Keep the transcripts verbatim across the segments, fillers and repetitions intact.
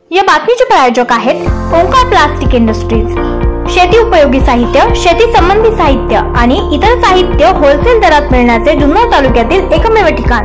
या बातमीचे प्रायोजक आहेत ओंकार प्लास्टिक इंडस्ट्रीज। शेती उपयोगी साहित्य, शेती संबंधी साहित्य आणि इतर साहित्य होलसेल दरात मिळण्याचे जुन्नर तालुक्यातील एकमेव ठिकाण।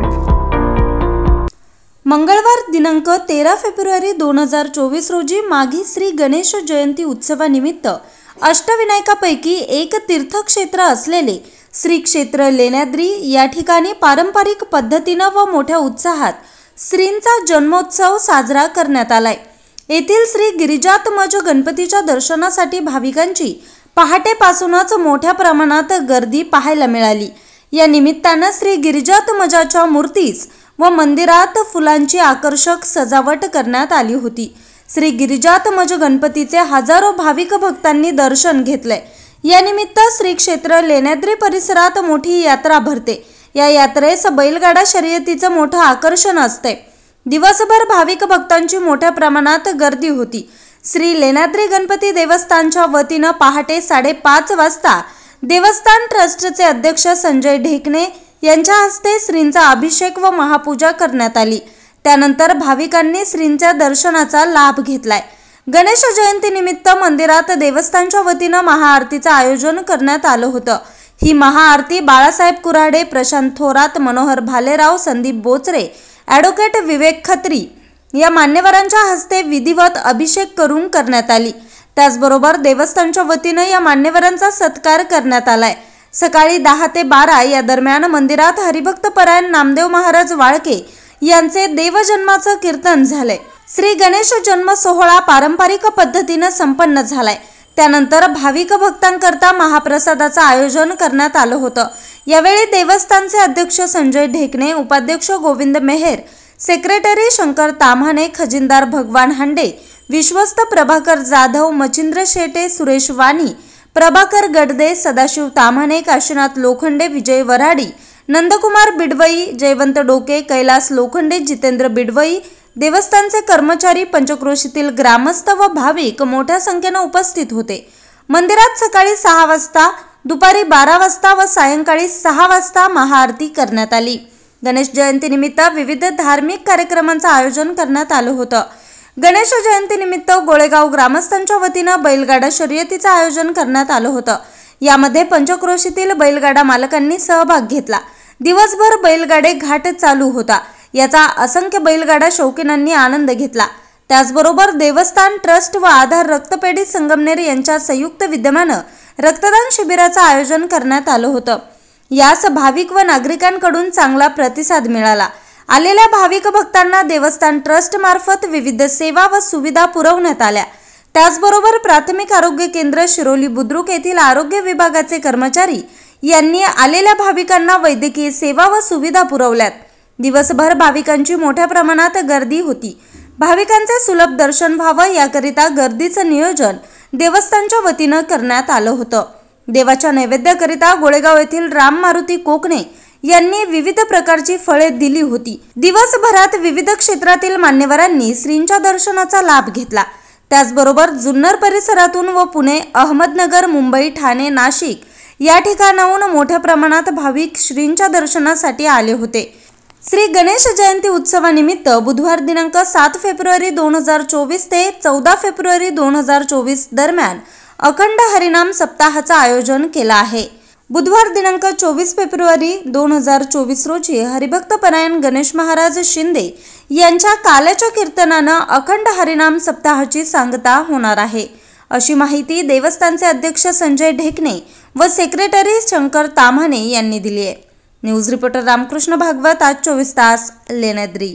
मंगळवार दिनांक तेरा फेब्रुवारी दोन हजार चोवीस रोजी माघी श्री गणेश जयंती उत्सवानिमित्त अष्टविनायकापैकी एक तीर्थक्षेत्र असलेले श्री क्षेत्र लेण्याद्री या ठिकाणी पारंपरिक पद्धतीने व मोठ्या उत्साहात श्रींचा जन्मोत्सव साजरा करण्यात आलाय। येथील श्री गिरिजात्मज गणपतीच्या दर्शनासाठी भाविकांची पहाटेपासूनच मोठ्या प्रमाणात गर्दी पाहायला मिळाली। या निमित्ताने श्री गिरिजात्मजाच्या मूर्तीस व मंदिरात फुलांची आकर्षक सजावट करण्यात आली होती। श्री गिरिजात्मज गणपतीचे हजारो भाविक भक्तांनी दर्शन घेतले। या निमित्त श्री क्षेत्र लेण्याद्री परिसरात मोठी यात्रा भरते। या यात्रेस बैलगाडा शर्यतीचे मोठे आकर्षण असते। दिवसभर भाविक भक्तांची मोठ्या प्रमाणात गर्दी होती। श्री लेण्याद्री गणपती देवस्थानच्या वतीने पहाटे साडेपाच वाजता देवस्थान ट्रस्टचे अध्यक्ष संजय ढेकणे यांच्या हस्ते श्रींचा अभिषेक व महापूजा करण्यात आली। त्यानंतर भाविकांनी श्रींच्या दर्शनाचा लाभ घेतलाय। गणेश जयंती निमित्त मंदिरात देवस्थानच्या वतीने महाआरतीचे आयोजन करण्यात आले होते। ही महाआरती बाळासाहेब कुऱ्हाडे, प्रशांत थोरात, मनोहर भालेराव, संदीप बोचरे, ॲडव्होकेट विवेक खत्री या मान्यवरांच्या हस्ते विधिवत अभिषेक करून करण्यात आली। त्याचबरोबर देवस्थानच्या वतीने या मान्यवरांचा सत्कार करण्यात आलाय। सकाळी दहा ते बारा या दरम्यान मंदिरात हरिभक्त परायण नामदेव महाराज वाळके यांचे देवजन्माचे कीर्तन झाले। श्री गणेश जन्म सोहळा पारंपरिक पद्धतीने संपन्न झालाय। त्यानंतर भाविक भक्तांकरता महाप्रसादाचे आयोजन करण्यात आले होते। यावेळी देवस्थानचे अध्यक्ष संजय ढेकणे, उपाध्यक्ष गोविंद मेहर, सेक्रेटरी शंकर ताम्हाणे, खजिनदार भगवान हांडे, विश्वस्त प्रभाकर जाधव, मचिंद्र शेटे, सुरेश वाणी, प्रभाकर गडदे, सदाशिव ताम्हाणे, काशीनाथ लोखंडे, विजय वराडी, नंदकुमार बिडवई, जयवंत डोके, कैलास लोखंडे, जितेंद्र बिडवई, देवस्थानचे कर्मचारी, पंचक्रोशीतील ग्रामस्थ व भाविक मोठ्या संख्येने उपस्थित होते। मंदिरात सकाळी सहा वाजता, दुपारी बारा वाजता व सायंकाळी सहा वाजता महाआरती करण्यात आली। गणेश जयंती निमित्त विविध धार्मिक कार्यक्रमांचे आयोजन करण्यात आले होते। गणेश जयंती निमित्त गोळेगाव ग्रामस्थांच्या वतीने बैलगाडा शर्यतीचे आयोजन करण्यात आले होते। यामध्ये पंचक्रोशीतील बैलगाडा मालकांनी सहभाग घेतला। दिवसभर बैलगाडे घाट चालू होता। याचा असंख्य बैलगाडा शौकीनांनी आनंद घेतला। त्याचबरोबर देवस्थान ट्रस्ट व आधार रक्तपेढी संगमनेर यांच्या संयुक्त विद्यमाने रक्तदान शिबिराचे आयोजन करण्यात आले होते। यास भाविक व नागरिकांकडून चांगला प्रतिसाद मिळाला। आलेल्या भाविक भक्तांना देवस्थान ट्रस्ट मार्फत विविध सेवा व सुविधा पुरवण्यात आल्या। त्याचबरोबर प्राथमिक आरोग्य केंद्र शिरोली बुद्रुक येथील आरोग्य विभागाचे कर्मचारी यांनी आलेल्या भाविकांना वैद्यकीय सेवा व सुविधा पुरवल्यात। दिवसभर भाविकांची मोठ्या प्रमाणात गर्दी होती। भाविकांचे सुलभ दर्शन व्हावे याकरिता गर्दीचे नियोजन देवस्थानच्या वतीने करण्यात आले होते। देवाच्या नैवेद्याकरिता गोळेगाव येथील राम मारुती कोकणे यांनी विविध प्रकारची फळे दिली होती। दिवसभरात विविध क्षेत्रातील मान्यवरांनी श्रींच्या दर्शनाचा लाभ घेतला। त्याचबरोबर जुन्नर परिसरातून व पुणे, अहमदनगर, मुंबई, ठाणे, नाशिक या ठिकाणाहून मोठ्या प्रमाणात भाविक श्रींच्या दर्शनासाठी आले होते। श्री गणेश जयंती उत्सवानिमित्त बुधवार दिनांक सात फेब्रुवारी दोन हजार चोवीस ते चौदा फेब्रुवारी दोन हजार चोवीस दरम्यान अखंड हरिनाम सप्ताहाचे आयोजन केले आहे। बुधवार दिनांक चोवीस फेब्रुवारी दोन हजार चोवीस रोजी हरिभक्त परायण गणेश महाराज शिंदे यांच्या काल्याच्या कीर्तनाने अखंड हरिनाम सप्ताहाची सांगता होणार आहे, अशी माहिती देवस्थानचे अध्यक्ष संजय ढेकणे व सेक्रेटरी शंकर ताम्हाणे यांनी दिली आहे। न्यूज रिपोर्टर रामकृष्ण भागवत, आज चोवीस तास, लेण्याद्री।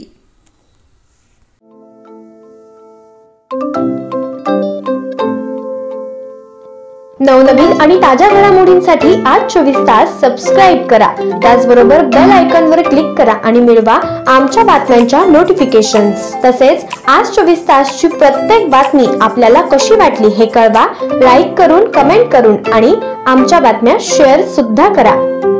नवनवीन आणि ताज्या घडामोडींसाठी आज चोवीस तास सबस्क्राईब करा। त्याचबरोबर बेल आयकॉनवर क्लिक करा आणि मिळवा आमच्या बातम्यांच्या नोटिफिकेशन्स। तसेच आज चोवीस तासची प्रत्येक बातमी आपल्याला कशी वाटली हे कळवा, लाईक करून, कमेंट करून आणि आमच्या बातम्या शेअर सुद्धा करा।